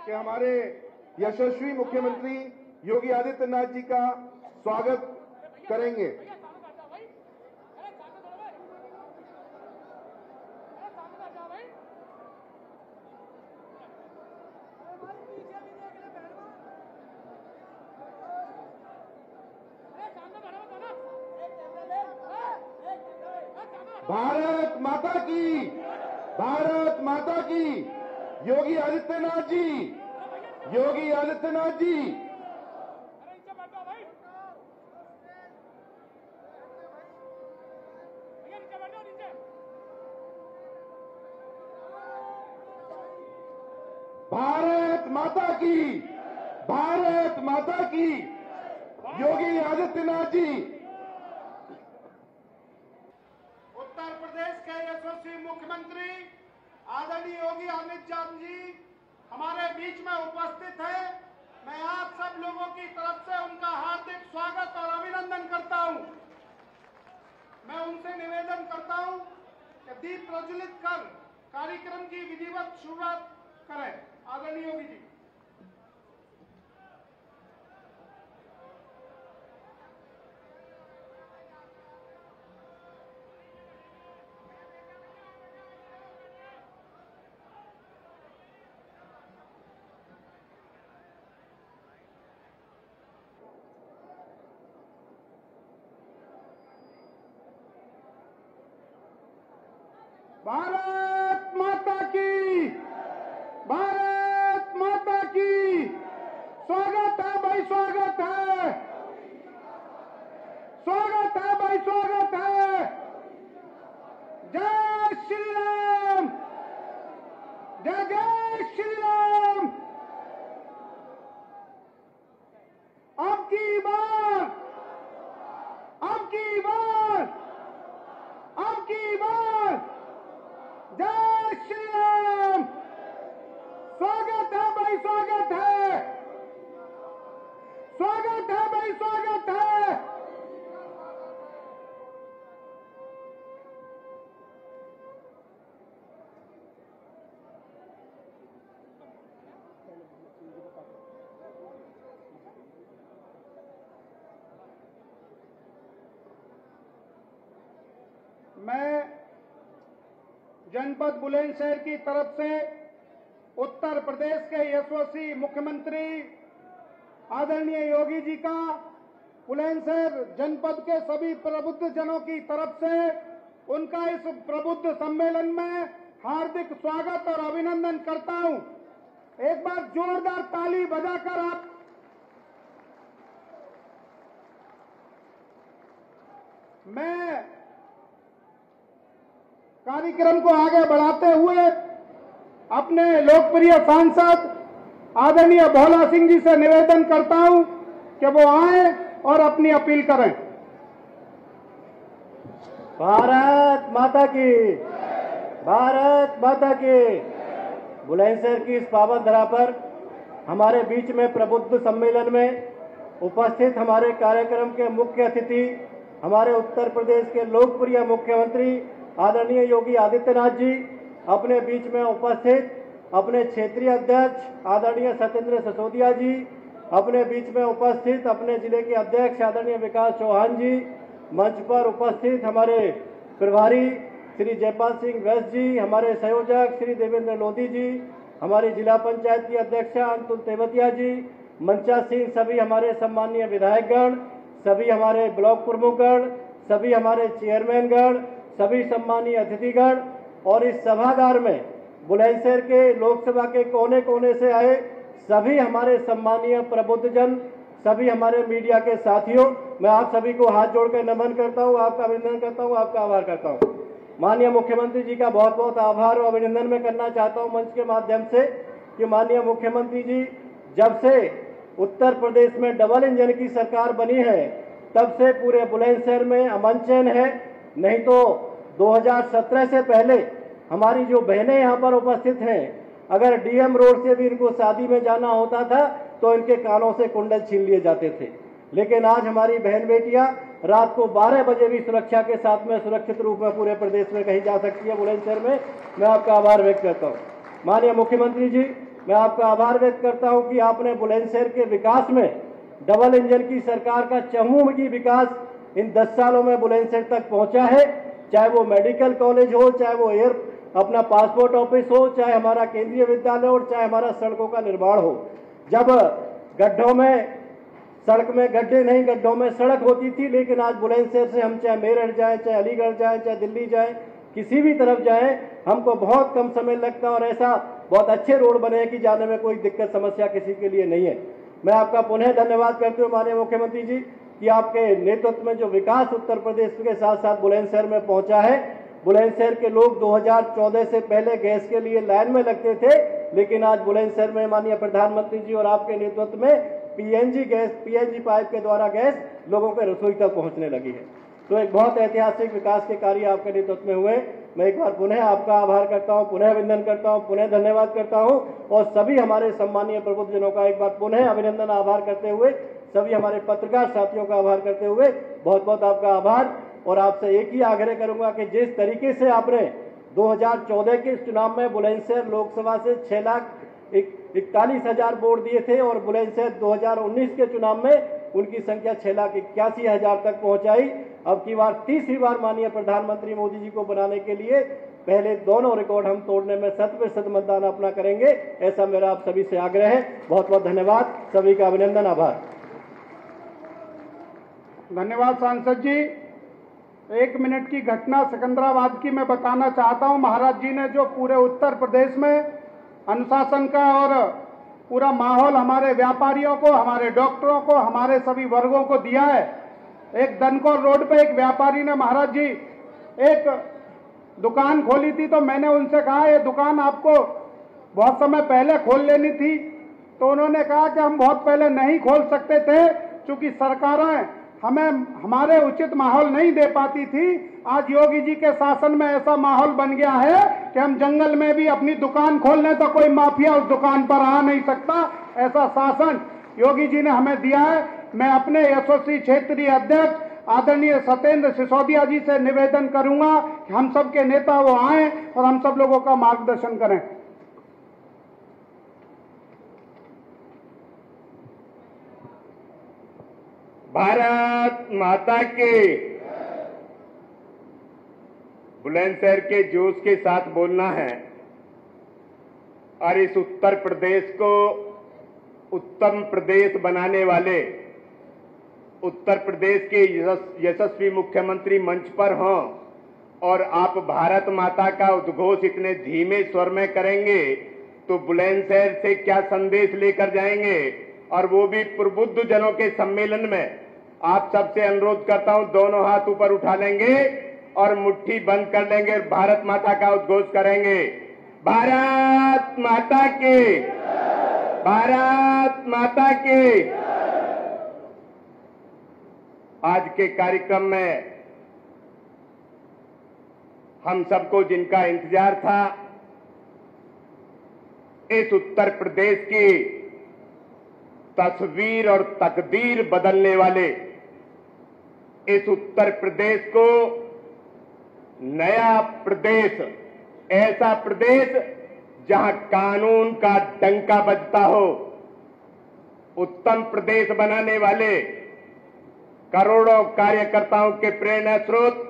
कि हमारे यशस्वी मुख्यमंत्री योगी आदित्यनाथ जी का स्वागत करेंगे। भारत माता की, भारत माता की, योगी आदित्यनाथ जी, योगी आदित्यनाथ जी। भारत माता की, भारत माता की, योगी आदित्यनाथ जी। उत्तर प्रदेश के यशस्वी मुख्यमंत्री आदरणीय योगी आदित्यनाथ जी हमारे बीच में उपस्थित है। मैं आप सब लोगों की तरफ से उनका हार्दिक स्वागत और अभिनंदन करता हूं। मैं उनसे निवेदन करता हूं कि दीप प्रज्वलित कर कार्यक्रम की विधिवत शुरुआत करें। आदरणीय योगी जी। भारत माता की, भारत माता की। स्वागत है भाई, स्वागत है, स्वागत है भाई, स्वागत है। जय श्री राम, जय जय श्री राम। अब की बार, अब की बार, अब की बार। जय श्री राम। स्वागत है भाई, स्वागत है, स्वागत है भाई, स्वागत है। मैं जनपद बुलंदशहर की तरफ से उत्तर प्रदेश के यशस्वी मुख्यमंत्री आदरणीय योगी जी का बुलंदशहर जनपद के सभी प्रबुद्ध जनों की तरफ से उनका इस प्रबुद्ध सम्मेलन में हार्दिक स्वागत और अभिनंदन करता हूं। एक बार जोरदार ताली बजाकर आप मैं कार्यक्रम को आगे बढ़ाते हुए अपने लोकप्रिय सांसद आदरणीय भोला सिंह जी से निवेदन करता हूं कि वो आए और अपनी अपील करें। भारत माता की, भारत माता की। बुलंदशहर की इस पावन धरा पर हमारे बीच में प्रबुद्ध सम्मेलन में उपस्थित हमारे कार्यक्रम के मुख्य अतिथि हमारे उत्तर प्रदेश के लोकप्रिय मुख्यमंत्री आदरणीय योगी आदित्यनाथ जी, अपने बीच में उपस्थित अपने क्षेत्रीय अध्यक्ष आदरणीय सत्येंद्र सिसोदिया जी, अपने बीच में उपस्थित अपने जिले के अध्यक्ष आदरणीय विकास चौहान जी, मंच पर उपस्थित हमारे प्रभारी श्री जयपाल सिंह वैश्य जी, हमारे संयोजक श्री देवेंद्र लोधी जी, हमारी जिला पंचायत की अध्यक्षा अंतुल तेवतिया जी, मंचा सिंह, सभी हमारे सम्मानीय विधायकगण, सभी हमारे ब्लॉक प्रमुखगण, सभी हमारे चेयरमैनगण, सभी सम्मानीय अतिथिगण और इस सभागार में बुलंदशहर के लोकसभा के कोने कोने से आए सभी हमारे सम्मानीय प्रबुद्धजन, सभी हमारे मीडिया के साथियों, मैं आप सभी को हाथ जोड़कर नमन करता हूं, आपका अभिनंदन करता हूं, आपका आभार करता हूं। माननीय मुख्यमंत्री जी का बहुत बहुत आभार और अभिनंदन मैं करना चाहता हूं मंच के माध्यम से कि माननीय मुख्यमंत्री जी जब से उत्तर प्रदेश में डबल इंजन की सरकार बनी है तब से पूरे बुलंदशहर में अमन चैन है। नहीं तो 2017 से पहले हमारी जो बहनें यहाँ पर उपस्थित हैं, अगर डीएम रोड से भी इनको शादी में जाना होता था तो इनके कानों से कुंडल छीन लिए जाते थे। लेकिन आज हमारी बहन बेटियां रात को 12 बजे भी सुरक्षा के साथ में सुरक्षित रूप में पूरे प्रदेश में कहीं जा सकती है। बुलंदशहर में मैं आपका आभार व्यक्त करता हूँ। माननीय मुख्यमंत्री जी, मैं आपका आभार व्यक्त करता हूं कि आपने बुलंदशहर के विकास में डबल इंजन की सरकार का चहुमुखी विकास इन 10 सालों में बुलंदशहर तक पहुंचा है। चाहे वो मेडिकल कॉलेज हो, चाहे वो अपना पासपोर्ट ऑफिस हो, चाहे हमारा केंद्रीय विद्यालय हो, चाहे हमारा सड़कों का निर्माण हो। जब गड्ढों में सड़क में गड्ढे नहीं, गड्ढों में सड़क होती थी, लेकिन आज बुलंदशहर से हम चाहे मेरठ जाएं, चाहे अलीगढ़ जाएं, चाहे दिल्ली जाएं, किसी भी तरफ जाएं, हमको बहुत कम समय लगता है और ऐसा बहुत अच्छे रोड बने हैं कि जाने में कोई दिक्कत समस्या किसी के लिए नहीं है। मैं आपका पुनः धन्यवाद करते हुए माननीय मुख्यमंत्री जी कि आपके नेतृत्व में जो विकास उत्तर प्रदेश के साथ साथ बुलंदशहर में पहुंचा है। बुलंदशहर के लोग 2014 से पहले गैस के लिए लाइन में लगते थे, लेकिन आज बुलंदशहर में माननीय प्रधानमंत्री जी और आपके नेतृत्व में पीएनजी पाइप के द्वारा गैस लोगों के रसोई तक पहुंचने लगी है। तो एक बहुत ऐतिहासिक विकास के कार्य आपके नेतृत्व में हुए। मैं एक बार पुनः आपका आभार करता हूं, पुनः अभिनंदन करता हूं, पुनः धन्यवाद करता हूं और सभी हमारे सम्मानीय प्रबुद्धजनों का एक बार पुनः अभिनंदन आभार करते हुए, सभी हमारे पत्रकार साथियों का आभार करते हुए बहुत बहुत आपका आभार। और आपसे एक ही आग्रह करूंगा कि जिस तरीके से आपने 2014 के चुनाव में बुलंदशहर लोकसभा से 6,41,000 वोट दिए थे और बुलंदशहर 2019 के चुनाव में उनकी संख्या 6,81,000 तक पहुंचाई। अब की बार तीसरी बार माननीय प्रधानमंत्री मोदी जी को बनाने के लिए पहले दोनों रिकॉर्ड हम तोड़ने में 100% मतदान अपना करेंगे, ऐसा मेरा आप सभी से आग्रह है। बहुत बहुत धन्यवाद, सभी का अभिनंदन, आभार। धन्यवाद सांसद जी। 1 मिनट की घटना सिकंदराबाद की मैं बताना चाहता हूं। महाराज जी ने जो पूरे उत्तर प्रदेश में अनुशासन का और पूरा माहौल हमारे व्यापारियों को, हमारे डॉक्टरों को, हमारे सभी वर्गों को दिया है। एक दनकौर रोड पे एक व्यापारी ने महाराज जी एक दुकान खोली थी, तो मैंने उनसे कहा ये दुकान आपको बहुत समय पहले खोल लेनी थी। तो उन्होंने कहा कि हम बहुत पहले नहीं खोल सकते थे क्योंकि सरकारें हमें हमारे उचित माहौल नहीं दे पाती थी। आज योगी जी के शासन में ऐसा माहौल बन गया है कि हम जंगल में भी अपनी दुकान खोल लें तो कोई माफिया उस दुकान पर आ नहीं सकता। ऐसा शासन योगी जी ने हमें दिया है। मैं अपने एसओसी क्षेत्रीय अध्यक्ष आदरणीय सत्येंद्र सिसोदिया जी से निवेदन करूंगा कि हम सब के नेता वो आए और हम सब लोगों का मार्गदर्शन करें। भारत माता के। बुलंदशहर के जोश के साथ बोलना है और इस उत्तर प्रदेश को उत्तम प्रदेश बनाने वाले उत्तर प्रदेश के यशस्वी मुख्यमंत्री मंच पर हों और आप भारत माता का उद्घोष इतने धीमे स्वर में करेंगे तो बुलंदशहर से क्या संदेश लेकर जाएंगे, और वो भी प्रबुद्ध जनों के सम्मेलन में। आप सबसे अनुरोध करता हूं, दोनों हाथ ऊपर उठा लेंगे और मुट्ठी बंद कर लेंगे और भारत माता का उद्घोष करेंगे। भारत माता की, भारत माता की। आज के कार्यक्रम में हम सबको जिनका इंतजार था, इस उत्तर प्रदेश की तस्वीर और तकदीर बदलने वाले, इस उत्तर प्रदेश को नया प्रदेश, ऐसा प्रदेश जहां कानून का डंका बजता हो, उत्तम प्रदेश बनाने वाले करोड़ों कार्यकर्ताओं के प्रेरणा स्रोत,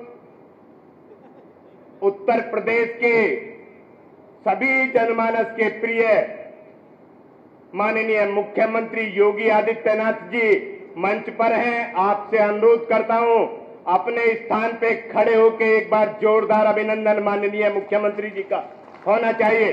उत्तर प्रदेश के सभी जनमानस के प्रिय माननीय मुख्यमंत्री योगी आदित्यनाथ जी मंच पर हैं। आपसे अनुरोध करता हूं, अपने स्थान पे खड़े होकर एक बार जोरदार अभिनंदन माननीय मुख्यमंत्री जी का होना चाहिए।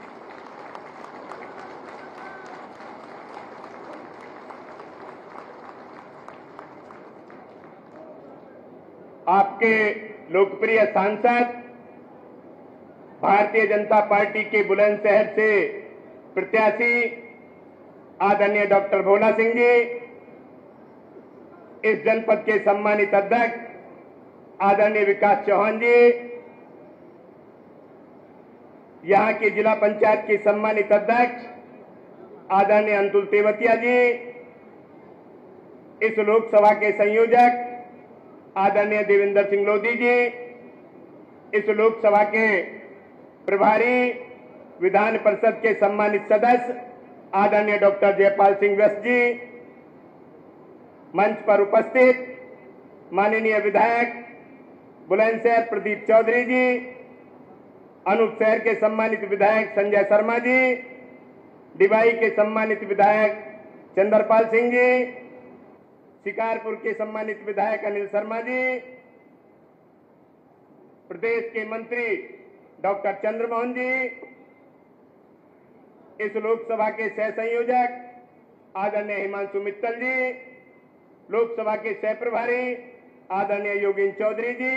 आपके लोकप्रिय सांसद, भारतीय जनता पार्टी के बुलंदशहर से प्रत्याशी आदरणीय डॉक्टर भोला सिंह जी, इस जनपद के सम्मानित अध्यक्ष आदरणीय विकास चौहान जी, यहां की जिला पंचायत की सम्मानित अध्यक्ष आदरणीय अंतुल तेवतिया जी, इस लोकसभा के संयोजक आदरणीय देवेंद्र सिंह लोधी जी, इस लोकसभा के प्रभारी विधान परिषद के सम्मानित सदस्य आदरणीय डॉक्टर जयपाल सिंह व्यस्त जी, मंच पर उपस्थित माननीय विधायक बुलंदशहर प्रदीप चौधरी जी, अनूप शहर के सम्मानित विधायक संजय शर्मा जी, डिबाई के सम्मानित विधायक चंद्रपाल सिंह जी, शिकारपुर के सम्मानित विधायक अनिल शर्मा जी, प्रदेश के मंत्री डॉक्टर चंद्रमोहन जी, इस लोकसभा के सह संयोजक आदरणीय हिमांशु मित्तल जी, लोकसभा के सह प्रभारी आदरणीय योगेंद्र चौधरी जी,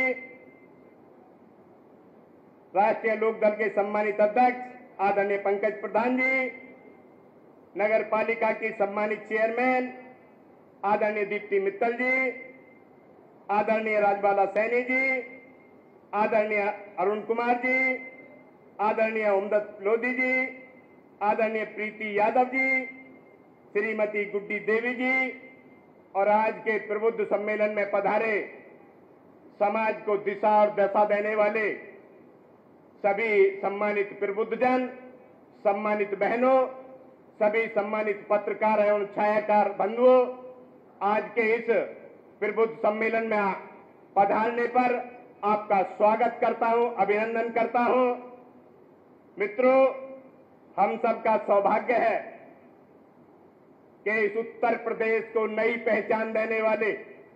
राष्ट्रीय लोक दल के सम्मानित अध्यक्ष आदरणीय पंकज प्रधान जी, नगर पालिका की सम्मानित चेयरमैन आदरणीय दीप्ति मित्तल जी, आदरणीय राजबाला सैनी जी, आदरणीय अरुण कुमार जी, आदरणीय ओमदत्त लोधी जी, आदरणीय प्रीति यादव जी, श्रीमती गुड्डी देवी जी और आज के प्रबुद्ध सम्मेलन में पधारे समाज को दिशा और दशा देने वाले सभी सम्मानित प्रबुद्धजन, सम्मानित बहनों, सभी सम्मानित पत्रकार एवं छायाकार बंधुओं, आज के इस प्रबुद्ध सम्मेलन में पधारने पर आपका स्वागत करता हूं, अभिनंदन करता हूं। मित्रों, हम सबका सौभाग्य है कि इस उत्तर प्रदेश को नई पहचान देने वाले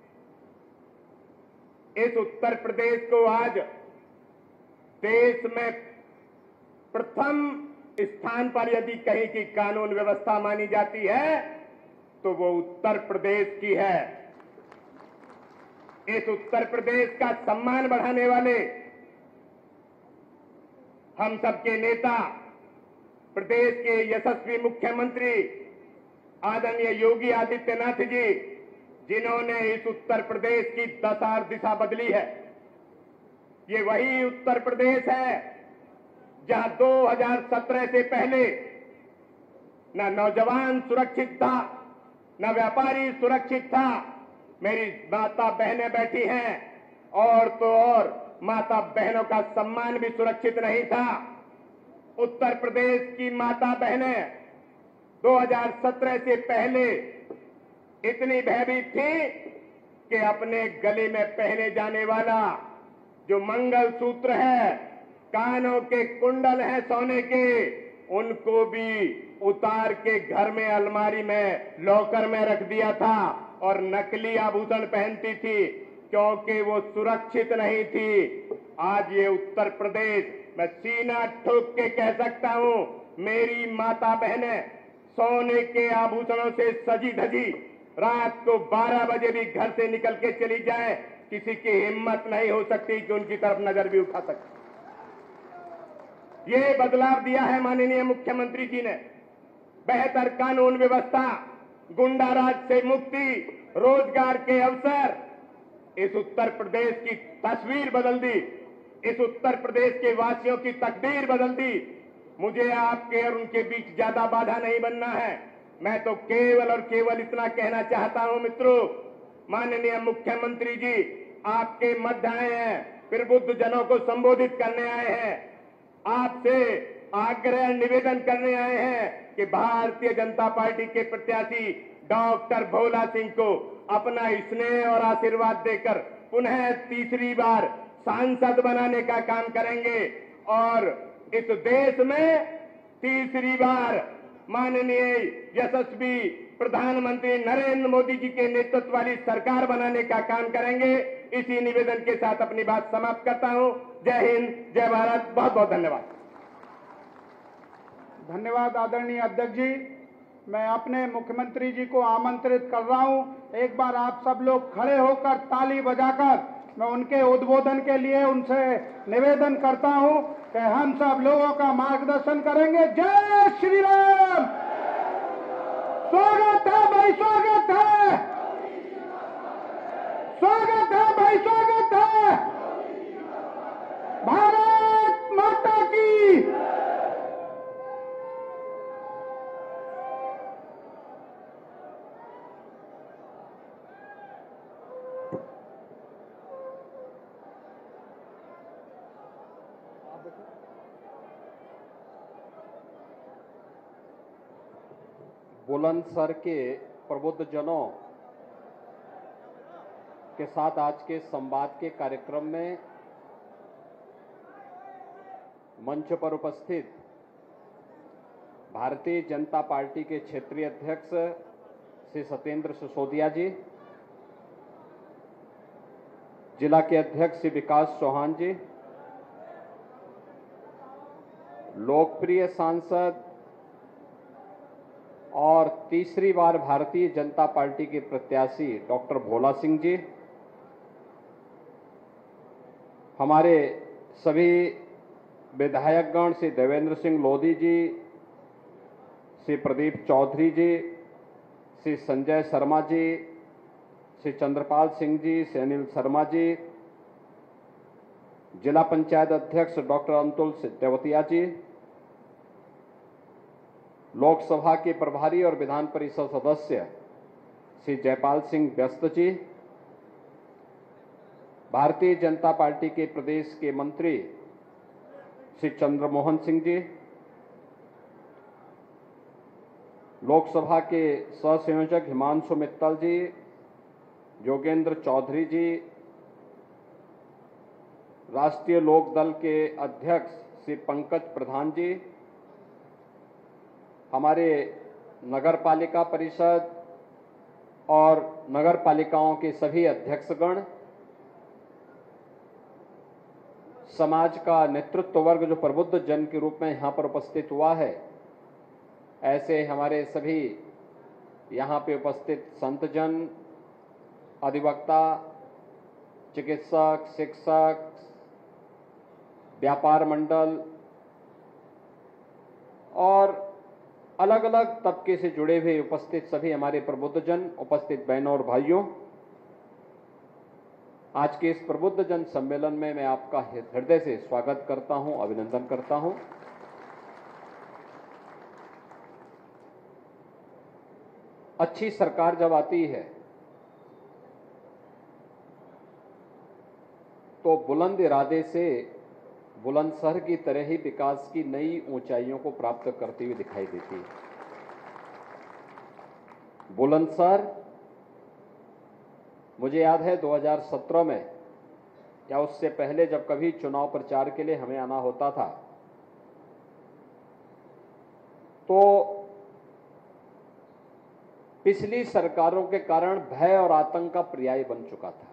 इस उत्तर प्रदेश को आज देश में प्रथम स्थान पर यदि कहीं की कानून व्यवस्था मानी जाती है तो वो उत्तर प्रदेश की है। इस उत्तर प्रदेश का सम्मान बढ़ाने वाले हम सबके नेता, प्रदेश के यशस्वी मुख्यमंत्री आदरणीय योगी आदित्यनाथ जी, जिन्होंने इस उत्तर प्रदेश की दशा और दिशा बदली है। ये वही उत्तर प्रदेश है जहां 2017 से पहले न नौजवान सुरक्षित था, न व्यापारी सुरक्षित था। मेरी माता बहनें बैठी हैं और तो और माता बहनों का सम्मान भी सुरक्षित नहीं था। उत्तर प्रदेश की माता बहनें 2017 से पहले इतनी भयभीत थी कि अपने गले में पहने जाने वाला जो मंगलसूत्र है, कानों के कुंडल हैं सोने के, उनको भी उतार के घर में अलमारी में लॉकर में रख दिया था और नकली आभूषण पहनती थी क्योंकि वो सुरक्षित नहीं थी। आज ये उत्तर प्रदेश, मैं सीना ठोक के कह सकता हूं, मेरी माता बहनें सोने के आभूषणों से सजी धजी रात को 12 बजे भी घर से निकल के चली जाए, किसी की हिम्मत नहीं हो सकती कि उनकी तरफ नजर भी उठा सके। ये बदलाव दिया है माननीय मुख्यमंत्री जी ने। बेहतर कानून व्यवस्था, गुंडाराज से मुक्ति, रोजगार के अवसर, इस उत्तर प्रदेश की तस्वीर बदल दी, इस उत्तर प्रदेश के वासियों की तकदीर बदल दी। मुझे आपके और उनके बीच ज्यादा बाधा नहीं बनना है। मैं तो केवल और केवल इतना कहना चाहता हूं मित्रों, माननीय मुख्यमंत्री जी आपके मध्य आए हैं, प्रबुद्ध जनों को संबोधित करने आए हैं, आपसे आग्रह निवेदन करने आए हैं कि भारतीय जनता पार्टी के प्रत्याशी डॉक्टर भोला सिंह को अपना स्नेह और आशीर्वाद देकर पुनः तीसरी बार सांसद बनाने का काम करेंगे और इस देश में तीसरी बार माननीय यशस्वी प्रधानमंत्री नरेंद्र मोदी जी के नेतृत्व वाली सरकार बनाने का काम करेंगे। इसी निवेदन के साथ अपनी बात समाप्त करता हूं। जय हिंद, जय भारत। बहुत बहुत धन्यवाद। धन्यवाद आदरणीय अध्यक्ष जी। मैं अपने मुख्यमंत्री जी को आमंत्रित कर रहा हूं, एक बार आप सब लोग खड़े होकर ताली बजाकर मैं उनके उद्बोधन के लिए उनसे निवेदन करता हूं कि हम सब लोगों का मार्गदर्शन करेंगे। जय श्री राम। स्वागत है भाई, स्वागत है, स्वागत है भाई, स्वागत है। भारत माता की। बुलंदशहर के प्रबुद्ध जनों के साथ आज के संवाद के कार्यक्रम में मंच पर उपस्थित भारतीय जनता पार्टी के क्षेत्रीय अध्यक्ष श्री सत्येंद्र सिसोदिया जी, जिला के अध्यक्ष श्री विकास चौहान जी, लोकप्रिय सांसद और तीसरी बार भारतीय जनता पार्टी के प्रत्याशी डॉक्टर भोला सिंह जी, हमारे सभी विधायकगण श्री देवेंद्र सिंह लोधी जी, श्री प्रदीप चौधरी जी, श्री संजय शर्मा जी, श्री चंद्रपाल सिंह जी, श्री अनिल शर्मा जी, जिला पंचायत अध्यक्ष डॉक्टर अंतुल तेवतिया जी, लोकसभा के प्रभारी और विधान परिषद सदस्य श्री जयपाल सिंह व्यस्त जी, भारतीय जनता पार्टी के प्रदेश के मंत्री श्री चंद्रमोहन सिंह जी, लोकसभा के सहसंयोजक हिमांशु मित्तल जी, योगेंद्र चौधरी जी, राष्ट्रीय लोकदल के अध्यक्ष श्री पंकज प्रधान जी, हमारे नगरपालिका परिषद और नगरपालिकाओं के सभी अध्यक्षगण, समाज का नेतृत्व वर्ग जो प्रबुद्ध जन के रूप में यहाँ पर उपस्थित हुआ है, ऐसे हमारे सभी यहाँ पे उपस्थित संतजन, अधिवक्ता, चिकित्सक, शिक्षक, व्यापार मंडल और अलग अलग तबके से जुड़े हुए उपस्थित सभी हमारे प्रबुद्ध जन, उपस्थित बहनों और भाइयों, आज के इस प्रबुद्ध जन सम्मेलन में मैं आपका हृदय से स्वागत करता हूं, अभिनंदन करता हूं। अच्छी सरकार जब आती है तो बुलंद इरादे से बुलंदशहर की तरह ही विकास की नई ऊंचाइयों को प्राप्त करती हुई दिखाई देती है। बुलंदशहर, मुझे याद है 2017 में या उससे पहले जब कभी चुनाव प्रचार के लिए हमें आना होता था तो पिछली सरकारों के कारण भय और आतंक का पर्याय बन चुका था।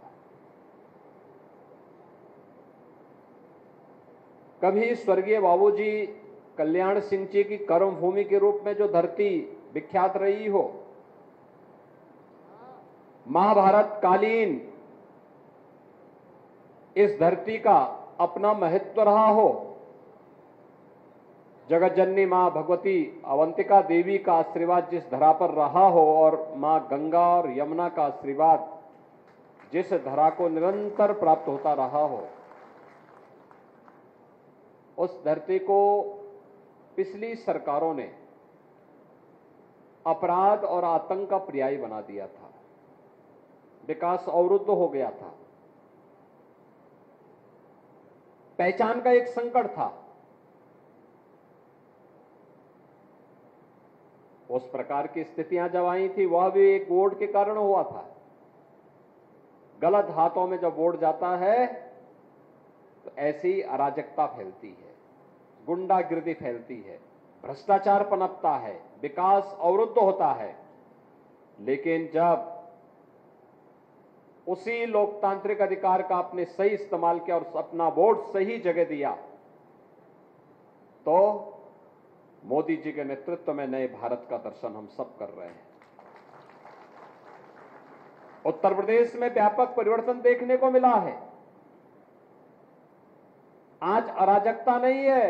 कभी स्वर्गीय बाबूजी कल्याण सिंह जी की कर्मभूमि के रूप में जो धरती विख्यात रही हो, महाभारत कालीन इस धरती का अपना महत्व रहा हो, जगत जननी मां भगवती अवंतिका देवी का आशीर्वाद जिस धरा पर रहा हो और मां गंगा और यमुना का आशीर्वाद जिस धरा को निरंतर प्राप्त होता रहा हो, उस धरती को पिछली सरकारों ने अपराध और आतंक का पर्याय बना दिया था। विकास अवरुद्ध हो गया था, पहचान का एक संकट था। उस प्रकार की स्थितियां जब आई थी वह भी एक वोट के कारण हुआ था। गलत हाथों में जब वोट जाता है तो ऐसी अराजकता फैलती है, गुंडागिर्दी फैलती है, भ्रष्टाचार पनपता है, विकास अवरुद्ध होता है। लेकिन जब उसी लोकतांत्रिक अधिकार का आपने सही इस्तेमाल किया और अपना वोट सही जगह दिया तो मोदी जी के नेतृत्व में नए भारत का दर्शन हम सब कर रहे हैं। उत्तर प्रदेश में व्यापक परिवर्तन देखने को मिला है। आज अराजकता नहीं है,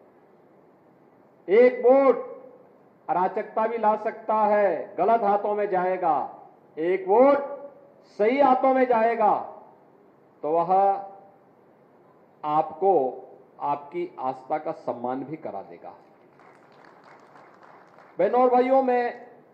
एक वोट अराजकता भी ला सकता है, गलत हाथों में जाएगा, एक वोट सही हाथों में जाएगा तो वह आपको आपकी आस्था का सम्मान भी करा देगा। बहनों और भाइयों, मैं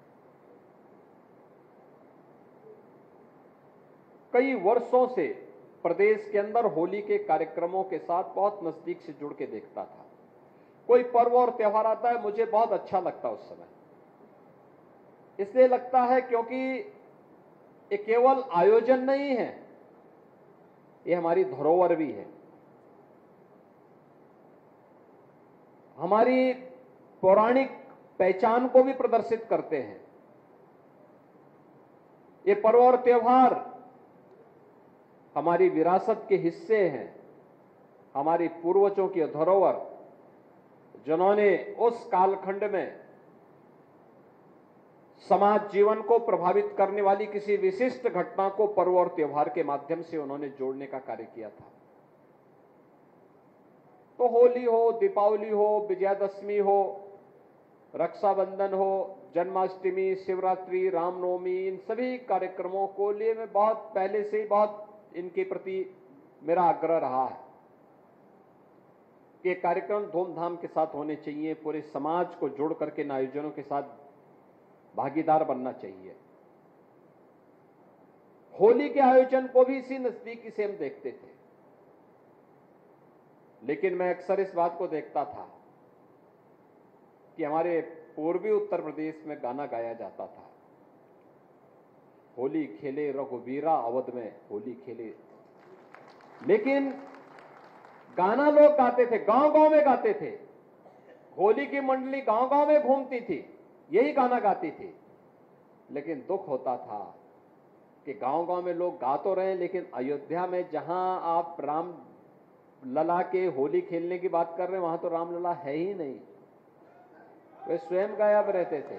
कई वर्षों से प्रदेश के अंदर होली के कार्यक्रमों के साथ बहुत नजदीक से जुड़ के देखता था। कोई पर्व और त्योहार आता है, मुझे बहुत अच्छा लगता उस समय। इसलिए लगता है क्योंकि ये केवल आयोजन नहीं है, ये हमारी धरोहर भी है, हमारी पौराणिक पहचान को भी प्रदर्शित करते हैं। ये पर्व और त्योहार हमारी विरासत के हिस्से हैं, हमारी पूर्वजों की धरोहर, जिन्होंने उस कालखंड में समाज जीवन को प्रभावित करने वाली किसी विशिष्ट घटना को पर्व और त्योहार के माध्यम से उन्होंने जोड़ने का कार्य किया था। तो होली हो, दीपावली हो, विजयादशमी हो, रक्षाबंधन हो, जन्माष्टमी, शिवरात्रि, रामनवमी, इन सभी कार्यक्रमों को लिए मैं बहुत पहले से ही बहुत इनके प्रति मेरा आग्रह रहा है कि कार्यक्रम धूमधाम के साथ होने चाहिए, पूरे समाज को जोड़ करके इन आयोजनों के साथ भागीदार बनना चाहिए। होली के आयोजन को भी इसी नजदीकी से हम देखते थे, लेकिन मैं अक्सर इस बात को देखता था कि हमारे पूर्वी उत्तर प्रदेश में गाना गाया जाता था, होली खेले रघुवीरा अवध में होली खेले, लेकिन गाना लोग गाते थे, गांव-गांव में गाते थे, होली की मंडली गांव-गांव में घूमती थी, यही गाना गाती थी, लेकिन दुख होता था कि गांव-गांव में लोग गा तो रहे हैं, लेकिन अयोध्या में जहां आप राम लला के होली खेलने की बात कर रहे हैं, वहां तो रामलला है ही नहीं, वे स्वयं गायब रहते थे।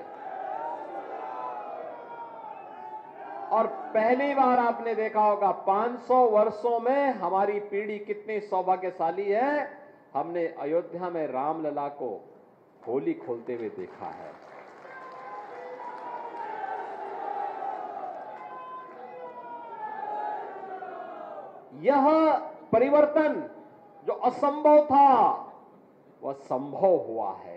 और पहली बार आपने देखा होगा 500 वर्षों में हमारी पीढ़ी कितनी सौभाग्यशाली है, हमने अयोध्या में रामलला को होली खोलते हुए देखा है। यह परिवर्तन जो असंभव था वह संभव हुआ है।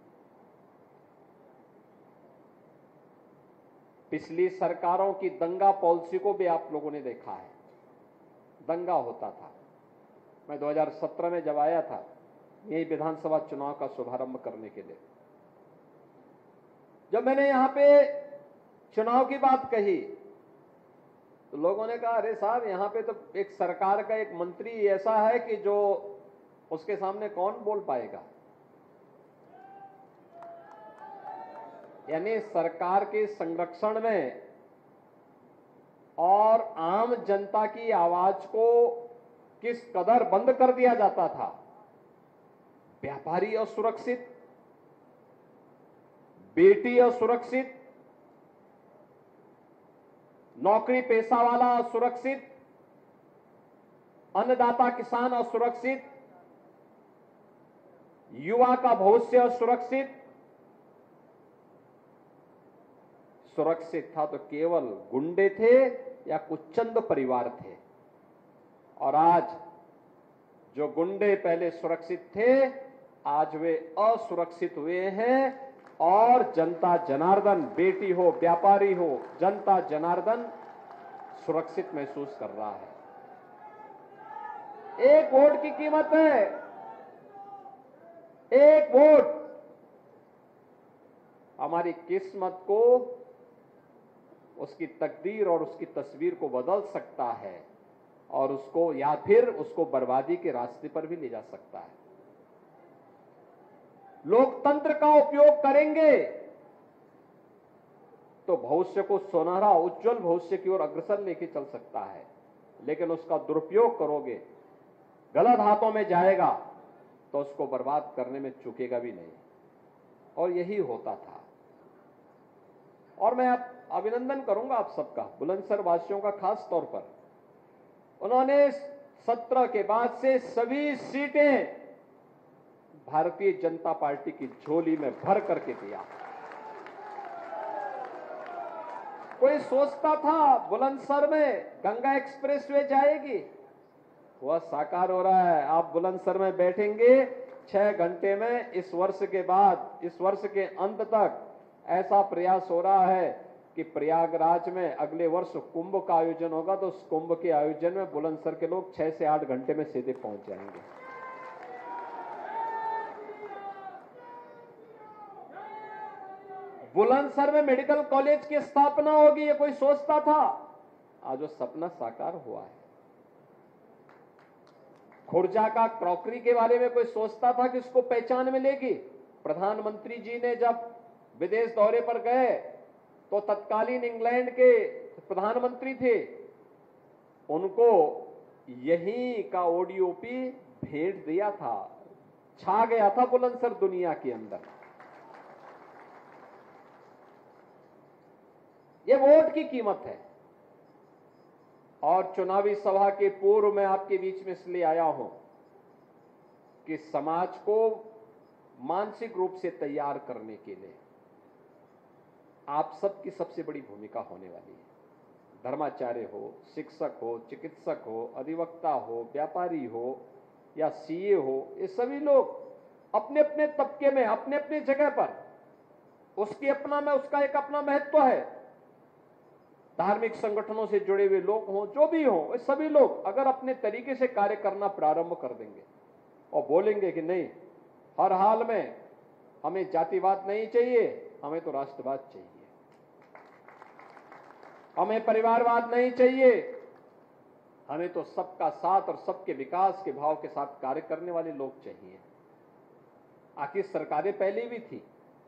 पिछली सरकारों की दंगा पॉलिसी को भी आप लोगों ने देखा है, दंगा होता था। मैं 2017 में जब आया था यही विधानसभा चुनाव का शुभारंभ करने के लिए, जब मैंने यहां पे चुनाव की बात कही तो लोगों ने कहा, अरे साहब यहां पे तो एक सरकार का एक मंत्री ऐसा है कि जो उसके सामने कौन बोल पाएगा। यानी सरकार के संरक्षण में और आम जनता की आवाज को किस कदर बंद कर दिया जाता था। व्यापारी असुरक्षित, बेटी असुरक्षित, नौकरी पेशा वाला असुरक्षित, अन्नदाता किसान असुरक्षित, युवा का भविष्य असुरक्षित। सुरक्षित था तो केवल गुंडे थे या कुछ चंद परिवार थे, और आज जो गुंडे पहले सुरक्षित थे आज वे असुरक्षित हुए हैं, और जनता जनार्दन, बेटी हो व्यापारी हो, जनता जनार्दन सुरक्षित महसूस कर रहा है। एक वोट की कीमत है, एक वोट हमारी किस्मत को, उसकी तकदीर और उसकी तस्वीर को बदल सकता है, और उसको या फिर उसको बर्बादी के रास्ते पर भी ले जा सकता है। लोकतंत्र का उपयोग करेंगे तो भविष्य को सुनहरा उज्जवल भविष्य की ओर अग्रसर लेके चल सकता है, लेकिन उसका दुरुपयोग करोगे, गलत हाथों में जाएगा तो उसको बर्बाद करने में चूकेगा भी नहीं। और यही होता था। और मैं आप अभिनंदन करूंगा आप सबका, बुलंदशहर वासियों का खास तौर पर। उन्होंने सत्र के बाद से सभी सीटें भारतीय जनता पार्टी की झोली में भर करके दिया। कोई सोचता था बुलंदशहर में गंगा एक्सप्रेसवे जाएगी, वह साकार हो रहा है। आप बुलंदशहर में बैठेंगे 6 घंटे में, इस वर्ष के बाद, इस वर्ष के अंत तक ऐसा प्रयास हो रहा है कि प्रयागराज में अगले वर्ष कुंभ का आयोजन होगा, तो उस कुंभ के आयोजन में बुलंदशहर के लोग 6 से 8 घंटे में सीधे पहुंच जाएंगे। बुलंदशहर में मेडिकल कॉलेज की स्थापना होगी, ये कोई सोचता था? आज वो सपना साकार हुआ है। खुर्जा का क्रॉकरी के बारे में कोई सोचता था कि उसको पहचान मिलेगी? प्रधानमंत्री जी ने जब विदेश दौरे पर गए तो तत्कालीन इंग्लैंड के प्रधानमंत्री थे, उनको यही का ओडीओपी भेंट दिया था। छा गया था बुलंदशहर दुनिया के अंदर। ये वोट की कीमत है। और चुनावी सभा के पूर्व में आपके बीच में इसलिए आया हूं कि समाज को मानसिक रूप से तैयार करने के लिए आप सबकी सबसे बड़ी भूमिका होने वाली है। धर्माचार्य हो, शिक्षक हो, चिकित्सक हो, अधिवक्ता हो, व्यापारी हो या सीए हो, ये सभी लोग अपने अपने तबके में, अपने अपने जगह पर उसका एक अपना महत्व है। धार्मिक संगठनों से जुड़े हुए लोग हों, जो भी हों, वे सभी लोग अगर अपने तरीके से कार्य करना प्रारंभ कर देंगे और बोलेंगे कि नहीं, हर हाल में हमें जातिवाद नहीं चाहिए, हमें तो राष्ट्रवाद चाहिए, हमें परिवारवाद नहीं चाहिए, हमें तो सबका साथ और सबके विकास के भाव के साथ कार्य करने वाले लोग चाहिए। आखिर सरकारें पहले भी थी।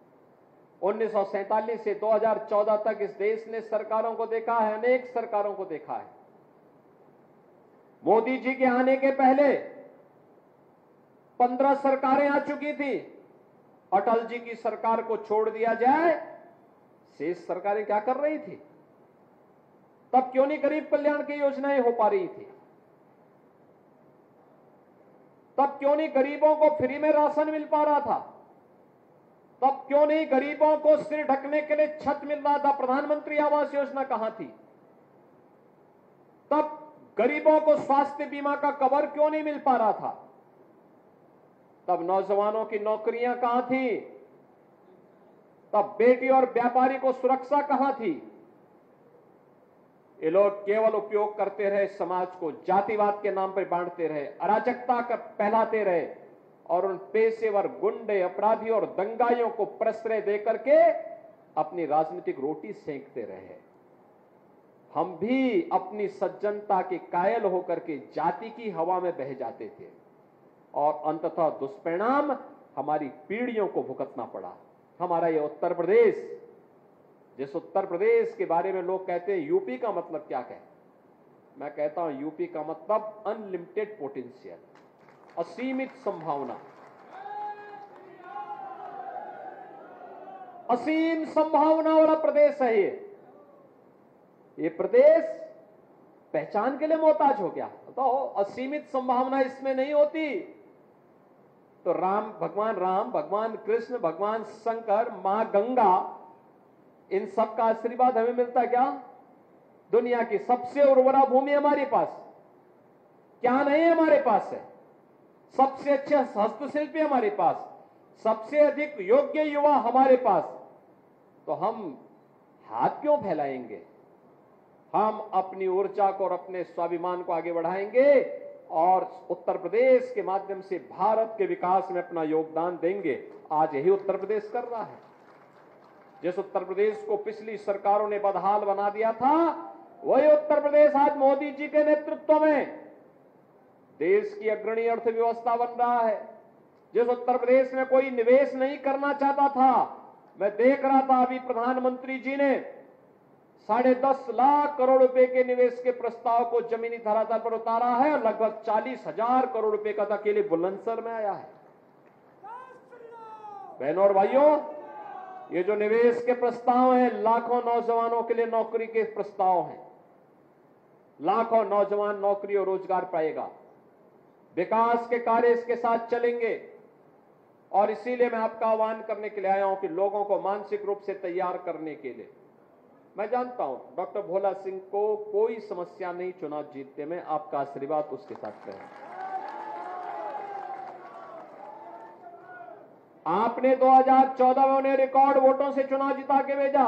1947 से 2014 तक इस देश ने सरकारों को देखा है, अनेक सरकारों को देखा है। मोदी जी के आने के पहले 15 सरकारें आ चुकी थी। अटल जी की सरकार को छोड़ दिया जाए, शेष सरकारें क्या कर रही थी? तब क्यों नहीं गरीब कल्याण की योजनाएं हो पा रही थी? तब क्यों नहीं गरीबों को फ्री में राशन मिल पा रहा था? तब क्यों नहीं गरीबों को सिर ढकने के लिए छत मिल रहा था? प्रधानमंत्री आवास योजना कहां थी? तब गरीबों को स्वास्थ्य बीमा का कवर क्यों नहीं मिल पा रहा था? तब नौजवानों की नौकरियां कहां थी? तब बेटी और व्यापारी को सुरक्षा कहां थी? ये लोग केवल उपयोग करते रहे, समाज को जातिवाद के नाम पर बांटते रहे, अराजकता का फैलाते रहे और उन पेशेवर गुंडे, अपराधियों और दंगाइयों को प्रश्रय देकर के अपनी राजनीतिक रोटी सेंकते रहे। हम भी अपनी सज्जनता के कायल होकर के जाति की हवा में बह जाते थे और अंततः दुष्परिणाम हमारी पीढ़ियों को भुगतना पड़ा। हमारा ये उत्तर प्रदेश, जिस उत्तर प्रदेश के बारे में लोग कहते हैं यूपी का मतलब क्या है, मैं कहता हूं यूपी का मतलब अनलिमिटेड पोटेंशियल, असीमित संभावना, असीम संभावना वाला प्रदेश है ये प्रदेश पहचान के लिए मोहताज हो गया। तो असीमित संभावना इसमें नहीं होती तो भगवान राम, भगवान कृष्ण, भगवान शंकर, मां गंगा, इन सब का आशीर्वाद हमें मिलता क्या? दुनिया की सबसे उर्वरा भूमि हमारे पास क्या नहीं है? हमारे पास है सबसे अच्छे हस्तशिल्पी हमारे पास, सबसे अधिक योग्य युवा हमारे पास। तो हम हाथ क्यों फैलाएंगे? हम अपनी ऊर्जा को और अपने स्वाभिमान को आगे बढ़ाएंगे और उत्तर प्रदेश के माध्यम से भारत के विकास में अपना योगदान देंगे। आज यही उत्तर प्रदेश कर रहा है। जिस उत्तर प्रदेश को पिछली सरकारों ने बदहाल बना दिया था, वही उत्तर प्रदेश आज मोदी जी के नेतृत्व में देश की अग्रणी अर्थव्यवस्था बन रहा है। जिस उत्तर प्रदेश में कोई निवेश नहीं करना चाहता था, मैं देख रहा था अभी प्रधानमंत्री जी ने 10.5 लाख करोड़ रुपए के निवेश के प्रस्ताव को जमीनी धरातल पर उतारा है और लगभग 40,000 करोड़ रुपए का अकेले बुलंदशहर में आया है। बहनों और भाइयों, ये जो निवेश के प्रस्ताव हैं, लाखों नौजवानों के लिए नौकरी के प्रस्ताव हैं। लाखों नौजवान नौकरी और रोजगार पाएगा। विकास के कार्य इसके साथ चलेंगे और इसीलिए मैं आपका आह्वान करने के लिए आया हूं कि लोगों को मानसिक रूप से तैयार करने के लिए। मैं जानता हूं डॉक्टर भोला सिंह को कोई समस्या नहीं चुनाव जीतने में, आपका आशीर्वाद उसके साथ रहे। आपने 2014 में उन्हें रिकॉर्ड वोटों से चुनाव जिता के भेजा।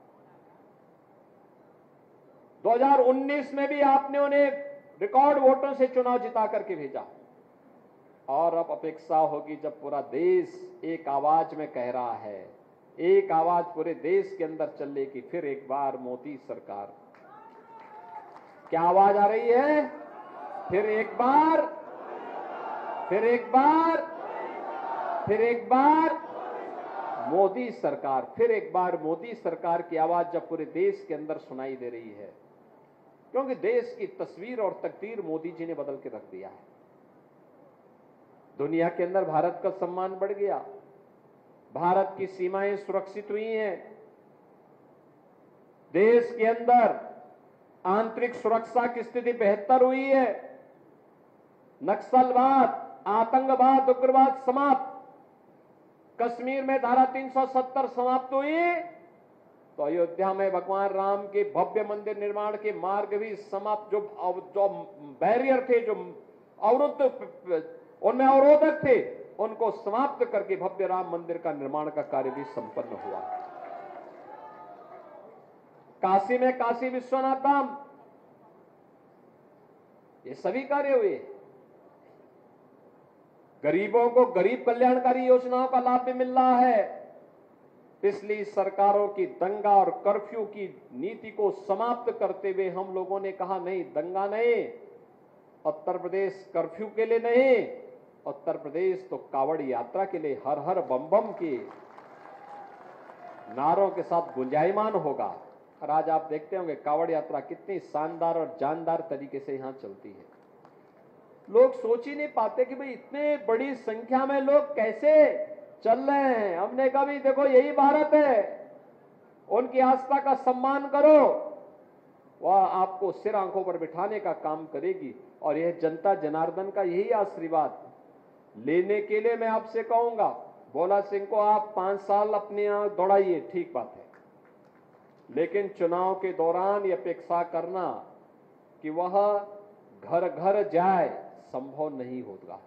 2019 में भी आपने उन्हें रिकॉर्ड वोटों से चुनाव जिता करके भेजा और अब अपेक्षा होगी जब पूरा देश एक आवाज में कह रहा है एक आवाज पूरे देश के अंदर चले कि फिर एक बार मोदी सरकार। क्या आवाज आ रही है? फिर एक बार, फिर एक बार, फिर एक बार मोदी सरकार। फिर एक बार मोदी सरकार की आवाज जब पूरे देश के अंदर सुनाई दे रही है, क्योंकि देश की तस्वीर और तकदीर मोदी जी ने बदल के रख दिया है। दुनिया के अंदर भारत का सम्मान बढ़ गया, भारत की सीमाएं सुरक्षित हुई हैं, देश के अंदर आंतरिक सुरक्षा की स्थिति बेहतर हुई है, नक्सलवाद, आतंकवाद, उग्रवाद समाप्त, कश्मीर में धारा 370 समाप्त हुई, तो अयोध्या में भगवान राम के भव्य मंदिर निर्माण के मार्ग भी समाप्त, जो बैरियर थे, जो अवरुद्ध, उनमें अवरोधक थे, उनको समाप्त करके भव्य राम मंदिर का निर्माण का कार्य भी संपन्न हुआ। काशी में काशी विश्वनाथ धाम, ये सभी कार्य हुए। गरीबों को गरीब कल्याणकारी योजनाओं का लाभ भी मिल रहा है। पिछली सरकारों की दंगा और कर्फ्यू की नीति को समाप्त करते हुए हम लोगों ने कहा नहीं, दंगा नहीं, उत्तर प्रदेश कर्फ्यू के लिए नहीं, उत्तर प्रदेश तो कावड़ यात्रा के लिए हर हर बम बम के नारों के साथ गुंजायमान होगा। और आज आप देखते होंगे कावड़ यात्रा कितनी शानदार और जानदार तरीके से यहां चलती है। लोग सोच ही नहीं पाते कि भाई इतने बड़ी संख्या में लोग कैसे चल रहे हैं। हमने कहा भी देखो यही भारत है, उनकी आस्था का सम्मान करो, वह आपको सिर आंखों पर बिठाने का काम करेगी। और यह जनता जनार्दन का यही आशीर्वाद लेने के लिए मैं आपसे कहूंगा, भोला सिंह को आप 5 साल अपने यहां दौड़ाइए, ठीक बात है, लेकिन चुनाव के दौरान यह अपेक्षा करना कि वह घर घर जाए, संभव नहीं होगा।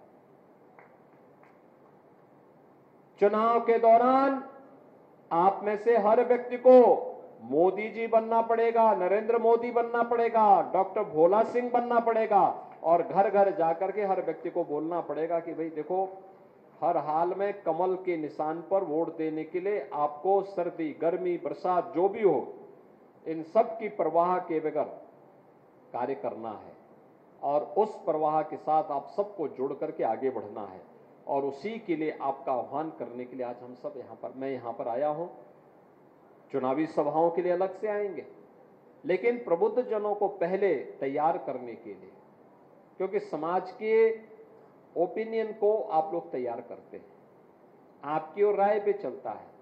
चुनाव के दौरान आप में से हर व्यक्ति को मोदी जी बनना पड़ेगा, नरेंद्र मोदी बनना पड़ेगा, डॉक्टर भोला सिंह बनना पड़ेगा, और घर घर जाकर के हर व्यक्ति को बोलना पड़ेगा कि भाई देखो, हर हाल में कमल के निशान पर वोट देने के लिए आपको सर्दी, गर्मी, बरसात जो भी हो, इन सब की परवाह के बगैर कार्य करना है। और उस प्रवाह के साथ आप सबको जोड़ करके आगे बढ़ना है। और उसी के लिए आपका आह्वान करने के लिए आज हम सब मैं यहां पर आया हूं। चुनावी सभाओं के लिए अलग से आएंगे, लेकिन प्रबुद्ध जनों को पहले तैयार करने के लिए, क्योंकि समाज के ओपिनियन को आप लोग तैयार करते हैं, आपकी और राय पे चलता है।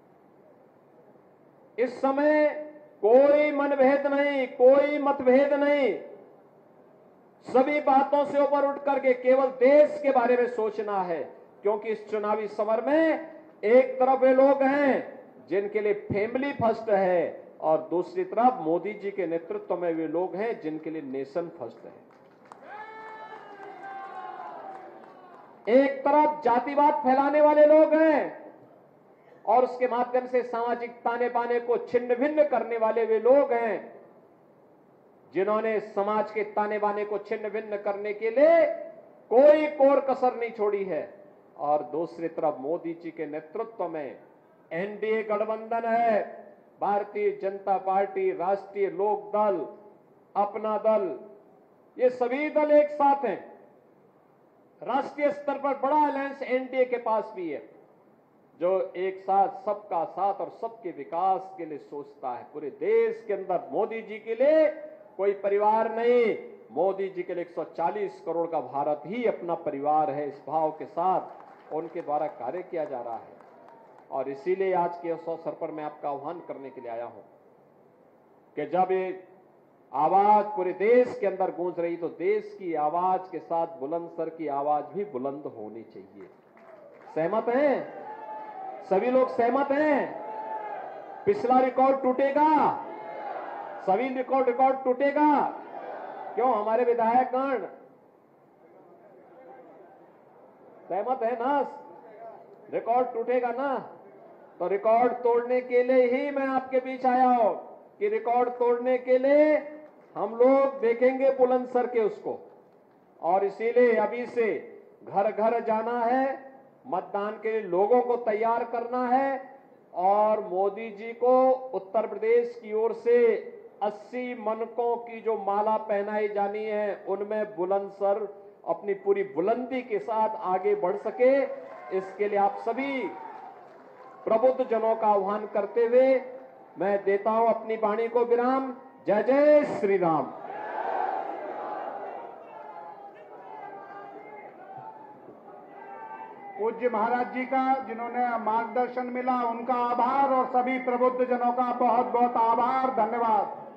इस समय कोई मनभेद नहीं, कोई मतभेद नहीं, सभी बातों से ऊपर उठ करके केवल देश के बारे में सोचना है। क्योंकि इस चुनावी समर में एक तरफ वे लोग हैं जिनके लिए फैमिली फर्स्ट है, और दूसरी तरफ मोदी जी के नेतृत्व में वे लोग हैं जिनके लिए नेशन फर्स्ट है। एक तरफ जातिवाद फैलाने वाले लोग हैं, और उसके माध्यम से सामाजिक ताने बाने को छिन्न भिन्न करने वाले वे लोग हैं जिन्होंने समाज के ताने बाने को छिन्न भिन्न करने के लिए कोई कोर कसर नहीं छोड़ी है। और दूसरी तरफ मोदी जी के नेतृत्व में एनडीए गठबंधन है, भारतीय जनता पार्टी, राष्ट्रीय लोक दल, अपना दल, ये सभी दल एक साथ हैं। राष्ट्रीय स्तर पर बड़ा अलायंस एनडीए के पास भी है, जो एक साथ सबका साथ और सबके विकास के लिए सोचता है। पूरे देश के अंदर मोदी जी के लिए कोई परिवार नहीं, मोदी जी के लिए 140 करोड़ का भारत ही अपना परिवार है। इस भाव के साथ उनके द्वारा कार्य किया जा रहा है। और इसीलिए आज के इस अवसर पर मैं आपका आह्वान करने के लिए आया हूं कि जब ये आवाज पूरे देश के अंदर गूंज रही, तो देश की आवाज के साथ बुलंदशहर की आवाज भी बुलंद होनी चाहिए। सहमत हैं? सभी लोग सहमत हैं? पिछला रिकॉर्ड टूटेगा, सभी रिकॉर्ड टूटेगा। क्यों? हमारे विधायकगण सहमत है ना? रिकॉर्ड टूटेगा ना? तो रिकॉर्ड तोड़ने के लिए ही मैं आपके बीच आया हूं, कि रिकॉर्ड तोड़ने के लिए हम लोग देखेंगे बुलंदशहर के उसको। और इसीलिए अभी से घर घर जाना है, मतदान के लिए लोगों को तैयार करना है, और मोदी जी को उत्तर प्रदेश की ओर से 80 मनकों की जो माला पहनाई जानी है, उनमें बुलंद सर अपनी पूरी बुलंदी के साथ आगे बढ़ सके, इसके लिए आप सभी प्रबुद्ध जनों का आह्वान करते हुए मैं देता हूं अपनी वाणी को विराम। जय जय श्री राम। पूज्य महाराज जी का जिन्होंने मार्गदर्शन मिला, उनका आभार और सभी प्रबुद्ध जनों का बहुत बहुत आभार, धन्यवाद।